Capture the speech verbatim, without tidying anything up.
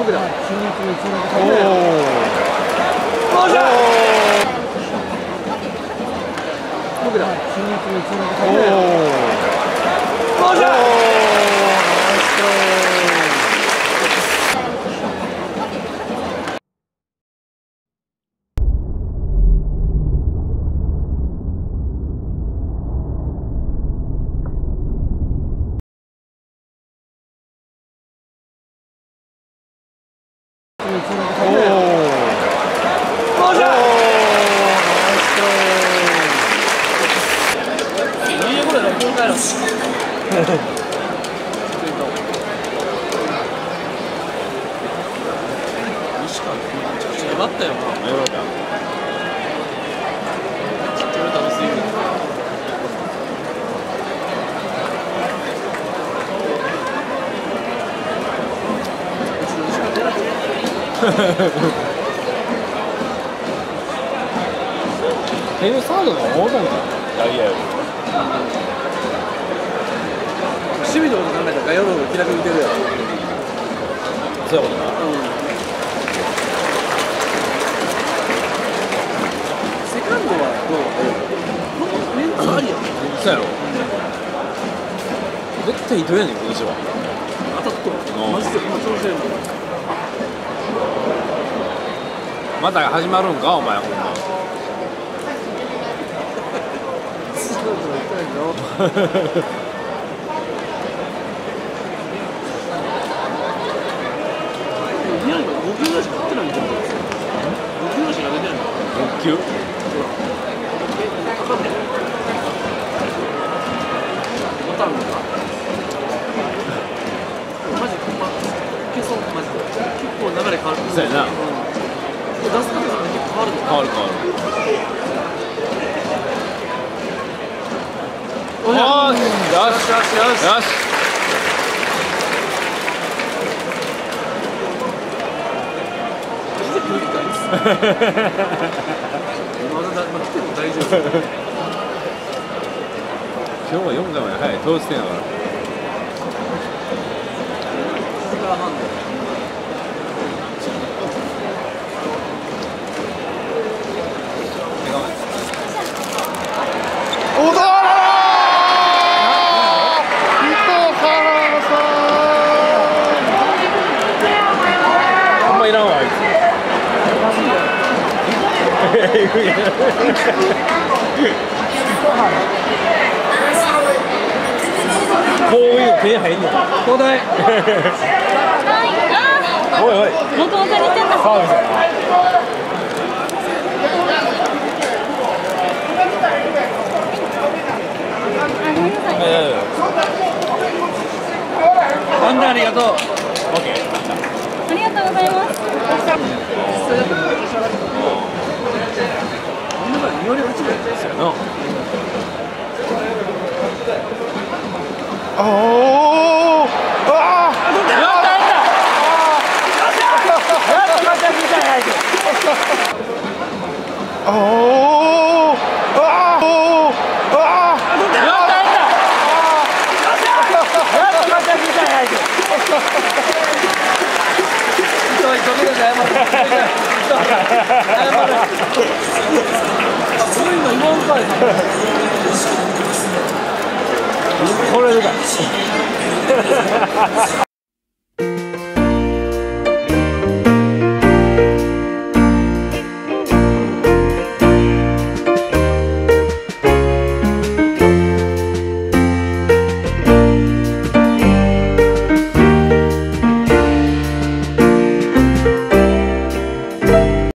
僕だ。おお。僕だ。おお。 待ったよ。 テーブサードが大物か。いやいや。 守備のこと考えたらガヨローが気楽に打てるやろ。 そういうことな。 セカンドはどう？このメンツありやん。 そうやろ。絶対糸やねん今年は。 当たっとる。マジで今調子いいもん。 また始まるんかお前ほんま。 宮城がご球ぐらいしか打ってないんだよ。ご球ぐらいしか投げてないんだよ。 ろっ球？ かかんねえ。ボタンが。マジでほんま、いけそう、マジで。結構流れ変わる。 そうやな。 出す方が結構変わるの。 変わる変わる。 おいし、よしよしよし。 よし。 来てくれるかいです。まだまだ来ても大丈夫。 今日はよんかいまで早い投手点だから。 小田いらんわあいつ。こういう手入んの。 交代。 おいおい。 元々に言ってんだ。 サービスやな。 アンダーありがとう。 オッケー。 ありがとうございます。 そうやな。 おお。ああ。 やったやった。 おお。ああ。おお。ああ。 これでかい。